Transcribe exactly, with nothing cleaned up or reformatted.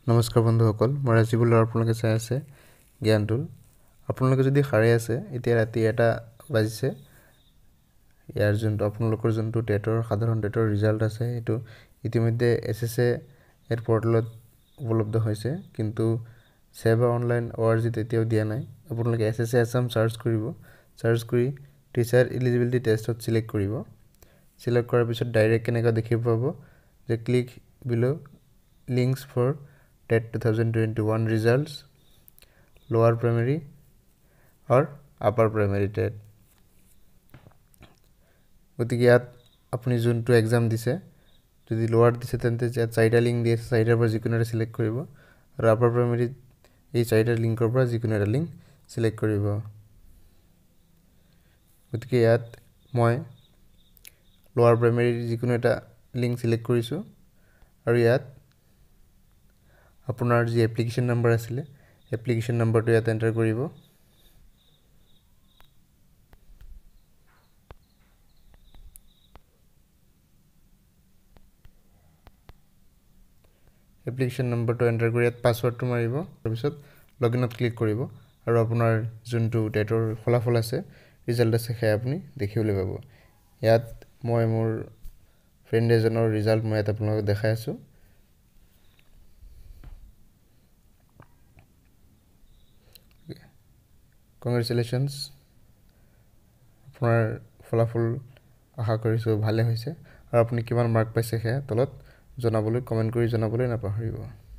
নমস্কাৰ বন্ধুসকল মই ৰাজিবুল আৰু আপোনালোকে চাই আছে GyanTool আপোনালোকে যদি খাৰে আছে এতিয়া ৰাতি এটা বাজিছে ইয়াৰ যোনটো আপোনালোকৰ যোনটো টেটৰ সাধাৰণ টেটৰ ৰিজাল্ট আছে এটো ইতিমধ্যে এছএছএ এৰ পৰ্টেলত উপলব্ধ হৈছে কিন্তু সেবা অনলাইন ওআৰজি তেতিয়াও দিয়া নাই আপোনালোকে এছএছএ আসাম সাৰ্চ কৰিব সাৰ্চ কৰি টিচাৰ এলিজিবিলিটি টেষ্টত সিলেক্ট কৰিব সিলেক্ট কৰাৰ পিছত ডাইৰেক্ট কেনেকা দেখিব পাব যে ক্লিক বিলো links for T E T twenty twenty-one results lower primary or upper primary T E T গতিকে ইয়াত আপুনি যোনটো এক্সাম দিছে যদি লোৱাৰ দিছে তেন্তে ইয়াত চাইটা লিংক দিয়ে চাইটাৰ পৰা যিকোনো এটা সিলেক্ট কৰিব আৰু আপাৰ প্ৰাইমাৰী এই চাইটাৰ লিংকৰ পৰা যিকোনো এটা লিংক সিলেক্ট কৰিব গতিকে ইয়াত মই লোৱাৰ প্ৰাইমাৰী যিকোনো এটা লিংক সিলেক্ট কৰিছো আৰু ইয়াত আপোনাৰ যি এপ্লিকেশন নম্বৰ আছিল এপ্লিকেশন নম্বৰটো ইয়াত এন্টাৰ কৰিব এপ্লিকেশন নম্বৰটো এন্টাৰ কৰি ইয়াত পাসওয়াৰ্ডটো মাৰিব তাৰ পিছত লগইনত ক্লিক কৰিব আৰু আপোনাৰ যোনটো টেটৰ ফলাফল আছে ৰিজাল্ট আছে সেই আপুনি দেখিবলৈ পাব ইয়াত মই মোৰ ফ্ৰেন্ড এজনৰ ৰিজাল্ট মই এটা আপোনালোকক দেখাই আছো Congratulations আপোনাৰ ফলাফল আশা কৰিছো ভালে হৈছে আৰু আপুনি কিমান মাৰ্ক পাইছে হেয়া তলত জনাবলৈ কমেন্ট কৰি জনাবলৈ নাপাহৰিব